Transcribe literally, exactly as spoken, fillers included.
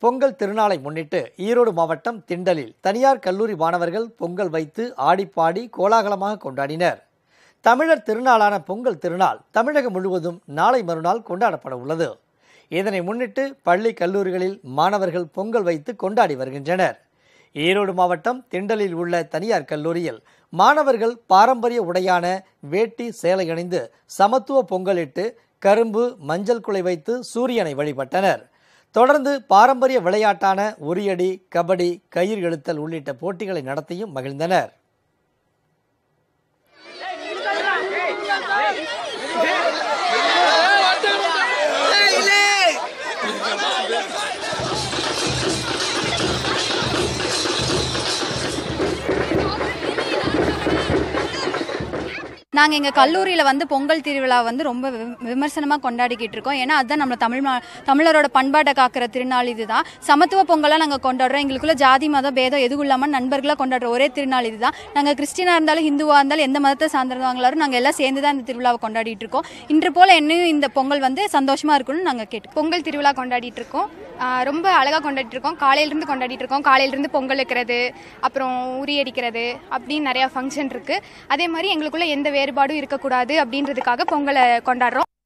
பொங்கல் திருநாளை முன்னிட்டு ஈரோடு மாவட்டம் திண்டலில் தனியார் கல்லூரி மாணவர்கள் பொங்கல் வைத்து ஆடிப்பாடி கோலாகலமாக கொண்டாடினர். தமிழர் திருநாளான பொங்கல் திருநாள் தமிழகம் முழுவதும் நாளை மறுநாள் கொண்டாடப்பட உள்ளது. இதனை முன்னிட்டு பள்ளி கல்லூரிகளில் மாணவர்கள் பொங்கல் வைத்து கொண்டாடி வருகின்றனர். ஈரோடு மாவட்டம் திண்டலில் உள்ள தனியார் கல்லூரியில் மாணவர்கள் பாரம்பரிய உடையான வேட்டி சேலை அணிந்து சமத்துவ பொங்கலிட்டு கரும்பு மஞ்சள் குலை வைத்து சூரியனை வழிபட்டனர். தொடர்ந்து பாரம்பரிய விளையாட்டான உரியடி, கபடி, கயிறு இழுத்தல் உள்ளிட்ட போட்டிகளை நடத்தியும் மகிழ்ந்தனர். நாங்கள் எங்கள் கல்லூரியில் வந்து பொங்கல் திருவிழா வந்து ரொம்ப விமர்சனமாக கொண்டாடிக்கிட்டு இருக்கோம். ஏன்னா அதுதான் நம்ம தமிழ் தமிழரோட பண்பாட்டை காக்கிற திருநாள். இதுதான் சமத்துவ பொங்கலாக நாங்கள் கொண்டாடுறோம். எங்களுக்குள்ள ஜாதி மதம் பேதம் எதுவும் இல்லாமல் நண்பர்களாக கொண்டாடுற ஒரே திருநாள் இதுதான். நாங்கள் கிறிஸ்டினாக இருந்தாலும் ஹிந்துவாக இருந்தாலும் எந்த மதத்தை சார்ந்தவங்களாரும் நாங்கள் எல்லாம் சேர்ந்து தான் இந்த திருவிழாவை கொண்டாடிட்டு இருக்கோம். இன்று போல் என்னையும் இந்த பொங்கல் வந்து சந்தோஷமாக இருக்குன்னு நாங்கள் கேட்டு பொங்கல் திருவிழா கொண்டாடிட்டு இருக்கோம். ரொம்ப அழகாக கொண்டாடிட்டு இருக்கோம். காலையிலிருந்து கொண்டாடிட்டு இருக்கோம். காலையிலிருந்து பொங்கல் வைக்கிறது, அப்புறம் உரி அடிக்கிறது, அப்படின்னு நிறையா ஃபங்க்ஷன் இருக்குது. அதே மாதிரி எங்களுக்குள்ள எந்த வேறுபாடும் இருக்கக்கூடாது அப்படின்றதுக்காக பொங்கலை கொண்டாடுறோம்.